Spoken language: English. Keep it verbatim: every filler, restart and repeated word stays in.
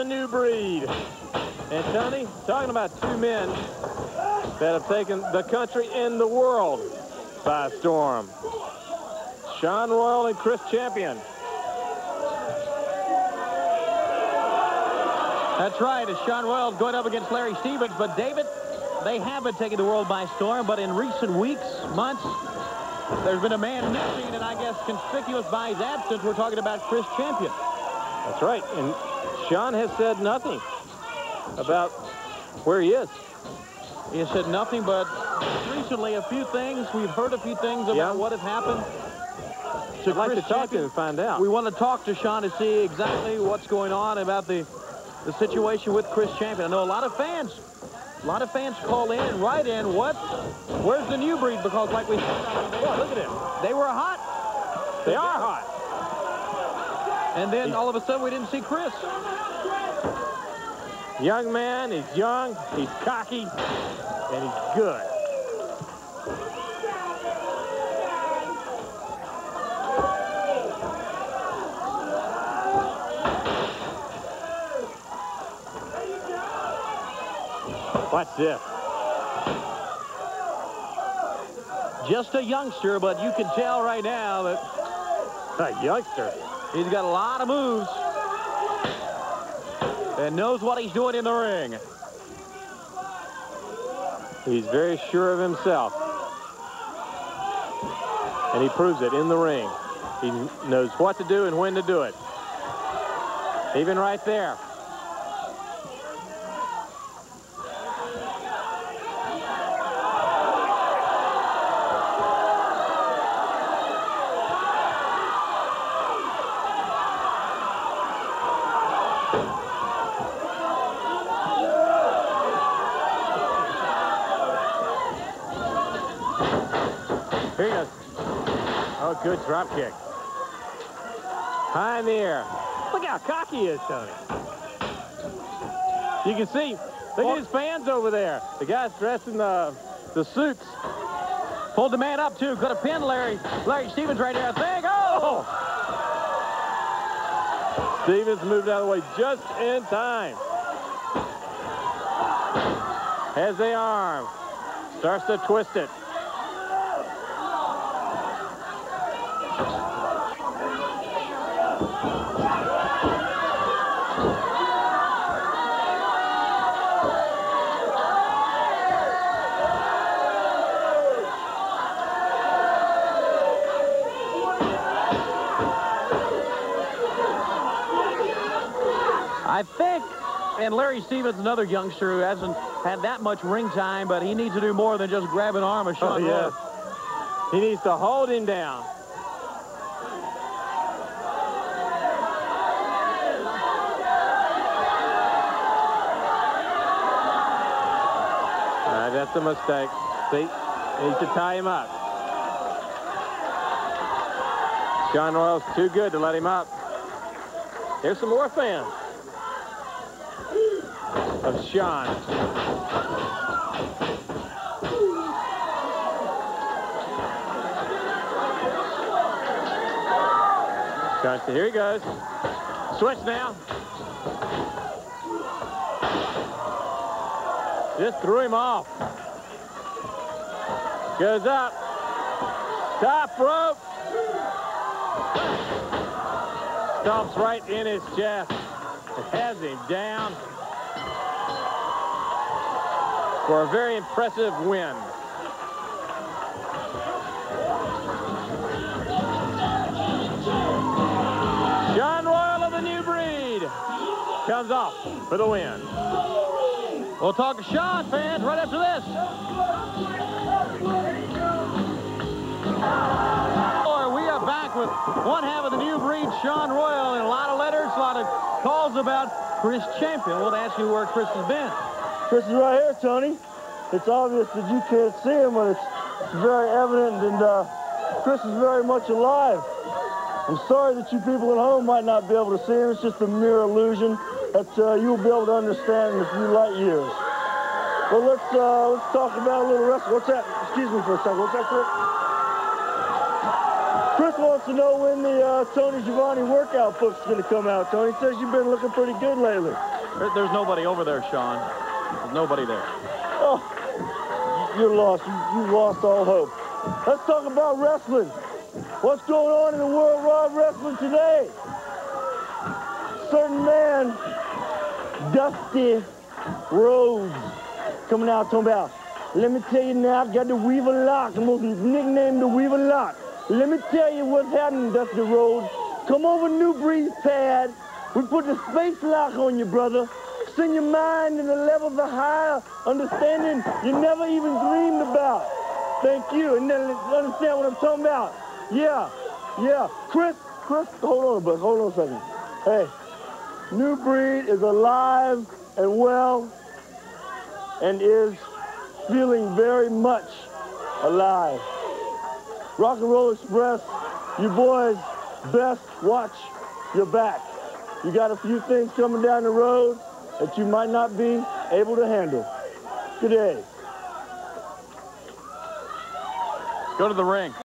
new breed. And Tony, talking about two men that have taken the country and the world by storm. Sean Royal and Chris Champion. That's right. As Sean Royal going up against Larry Stevens. But, David, they haven't taken the world by storm. But in recent weeks, months, there's been a man missing, and I guess conspicuous by his absence. We're talking about Chris Champion. That's right. And Sean has said nothing about where he is. He has said nothing, but recently a few things. We've heard a few things about yeah. what has happened. To I'd like Chris to talk Champion. to him and find out. We want to talk to Sean to see exactly what's going on about the, the situation with Chris Champion. I know a lot of fans, a lot of fans call in and write in, what, where's the new breed? Because like we said, oh, look at him. They were hot. They, they are hot. And then he's, all of a sudden we didn't see Chris. Young man, he's young, he's cocky, and he's good. Watch this. Just a youngster, but you can tell right now that a youngster. He's got a lot of moves and knows what he's doing in the ring. He's very sure of himself. And he proves it in the ring. He knows what to do and when to do it. Even right there. Here he goes. Oh, good drop kick. High in the air. Look how cocky he is, Tony. You can see, look at his fans over there. The guys dressed in the, the suits. Pulled the man up, too. Could have pinned Larry. Larry Stevens right there, I think. Oh! Stevens moved out of the way just in time. Has the arm. Starts to twist it. I think, and Larry Stevens, another youngster who hasn't had that much ring time, but he needs to do more than just grab an arm of Sean oh, Royal. Yes. He needs to hold him down. All right, that's a mistake. See, he needs to tie him up. Sean Royal's too good to let him up. Here's some more fans of Sean. Here he goes. Switch now. Just threw him off. Goes up. Top rope. Stomps right in his chest. It has him down for a very impressive win. Sean Royal of the new breed comes off for the win. We'll talk to Sean, fans, right after this. We are back with one half of the new breed, Sean Royal, and a lot of letters, a lot of calls about Chris Champion. We'll ask you where Chris has been. Chris is right here, Tony. It's obvious that you can't see him, but it's, it's very evident, and uh, Chris is very much alive. I'm sorry that you people at home might not be able to see him. It's just a mere illusion that uh, you'll be able to understand in a few light years. Well, let's uh, let's talk about a little wrestling. What's that? Excuse me for a second. What's that, Chris? Chris wants to know when the uh, Tony Schiavone workout book's going to come out, Tony. Says you've been looking pretty good lately. There, there's nobody over there, Sean. There's nobody there. Oh, you're lost. You, you lost all hope. Let's talk about wrestling. What's going on in the world of wrestling today? Certain man, Dusty Rhodes, coming out talking about, let me tell you now, I got the Weaver Lock. I'm going to nickname the Weaver Lock. Let me tell you what's happening, Dusty Rhodes. Come over New Breed's pad. We put the space lock on you, brother. Send your mind in the levels of higher understanding you never even dreamed about. Thank you. And then understand what I'm talking about. Yeah, yeah. Chris, Chris, hold on, but hold on a second. Hey, New Breed is alive and well and is feeling very much alive. Rock and Roll Express, you boys best watch your back. You got a few things coming down the road that you might not be able to handle. Good day. Go to the ring.